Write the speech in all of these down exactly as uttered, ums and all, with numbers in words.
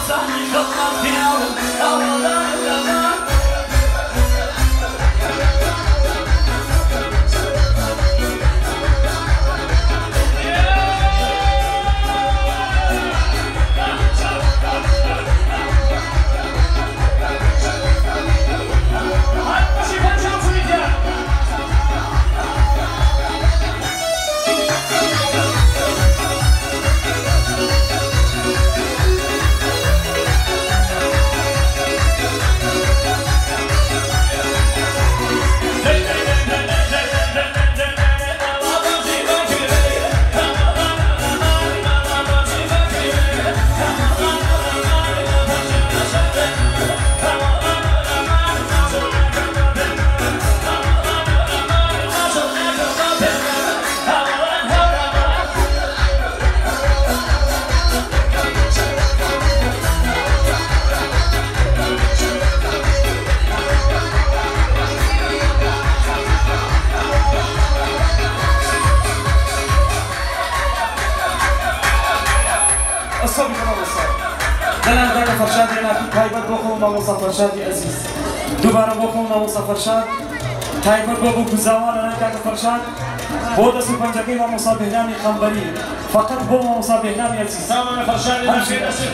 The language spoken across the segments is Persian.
فرشاد عزیز دوباره بخون ناموس فرشاد تایبر بابو گزاوان نکرد فرشاد بود از پنجابی و مصابیحنامی خنبری فقط بو مصابیحنامی عزیز سامان فرشاد نشید نشید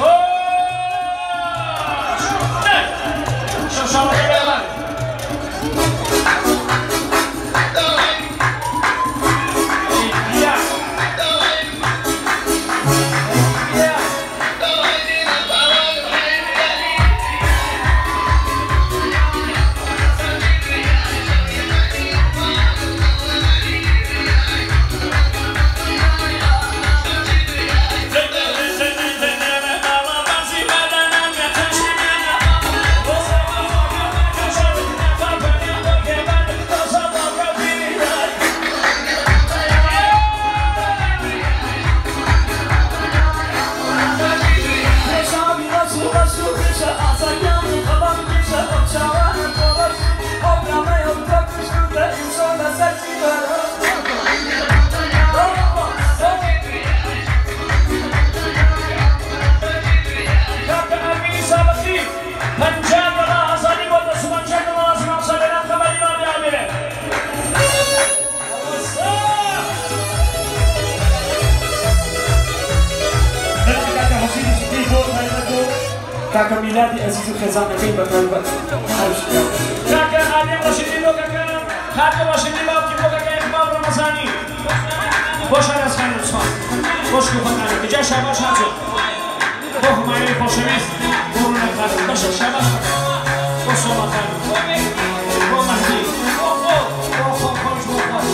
شو شو بگیرم كاكا ميلادي عزيز الخزانة كيف بتنبت كاكا عادي رشيدي لو كاكا كاكا رشيدي لو كيف كاكا إخبار رمضاني باش أنا أسمع الصوت باش كيف أنا بيجا شباب شاطر بوه معي باشميز بونا كذا باش شباب باش ما كذا بوه مهدي بوه بوه بوه باش بوه باش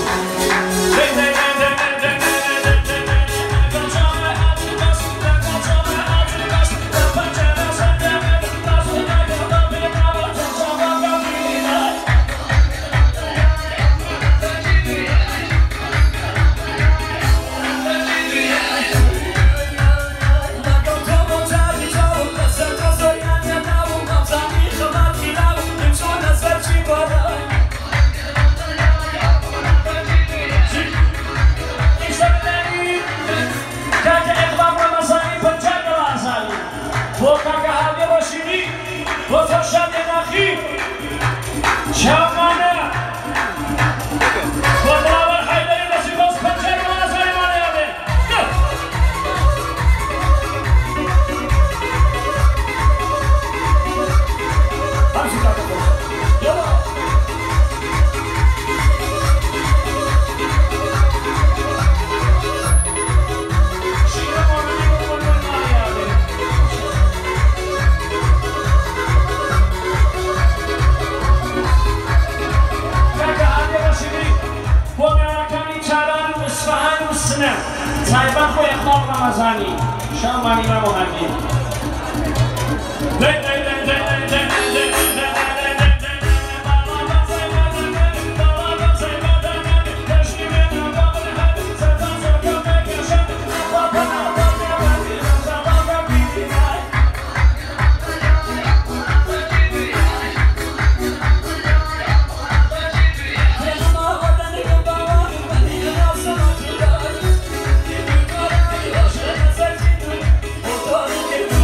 سایبان کو اخبار رمضانی شامانی و مهندی Thank you.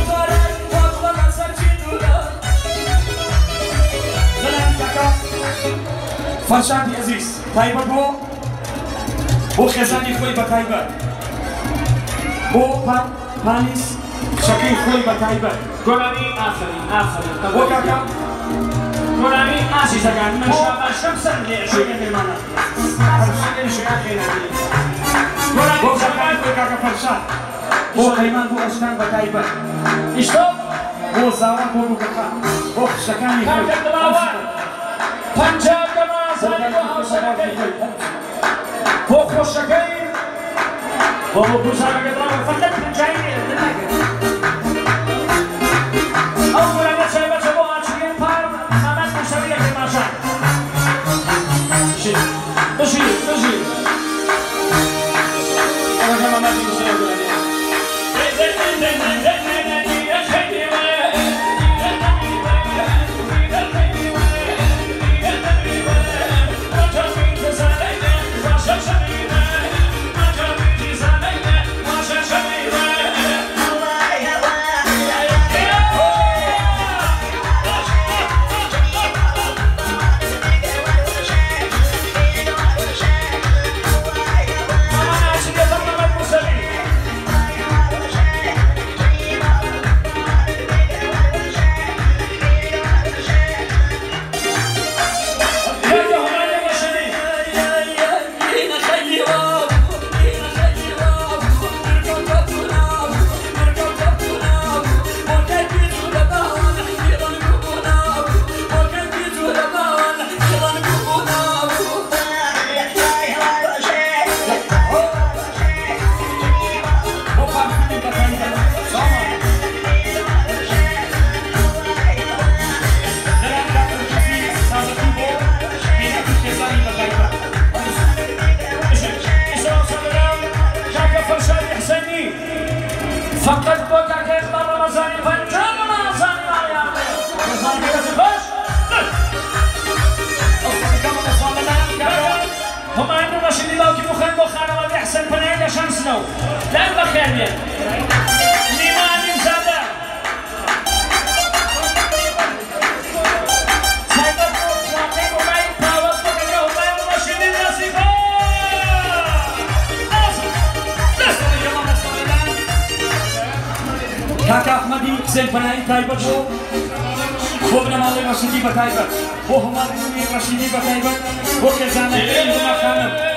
فرشاد عزیز تایبەت بۆ بۆ خێزانی خۆی بە تایبەت بۆ پانیس شەکەی خۆی بە تایبەت گۆرانی ئافرین ئافرین بۆ کاکە گۆرانی ئازیزەکان من شابان شەم سەر لێ شوێنە مێمانە بۆ شەکان بۆ کاکە فرشاد بۆ قەیمان بۆ ئەشتان بە تایبەت ئیشتۆ بۆ زاوان بۆ بووکەکە بۆ شەکانی خۆی کاکە دڵاوان پەنجاب دەمازانی بۆ هاوسەرەکەی بۆ خۆشەکەی بۆ بۆ گوزارەکە دڵاوان فەقەت پەنجایی لێرە دەناگرێت ئەو گۆرانە چایبەتە بۆ ئاچوویە پار مامەت مەشەویەکەی ماشان بژیر بژیر بژیر ئەوەکە مامەتی بژیر گۆرانەیە فقط بۆ کاکە ئیقبال ڕەمەزانی پەنجاب ڕەمەزانی ماڵیان ڕەمەزانی کەسی باش هەمان دوو مەشینی باوکی بخۆین بۆ خانەوادی حسەن پەنایی لە شەمسنەوە لەم بەخێر بێن نیمانی زادە تایبەت بۆ خواقەی بۆمای پاوەت بۆ کەکە هەمای دوو مەشینی ناسیبە کاکە ئەحمەدی حسێن پەنایی تایبەت بۆ بۆ بنەماڵەی ڕەشیدی بە تایبەت بۆ هەماڵی ڕەشیدی بە تایبەت بۆ خێزانەکەی هەما خانم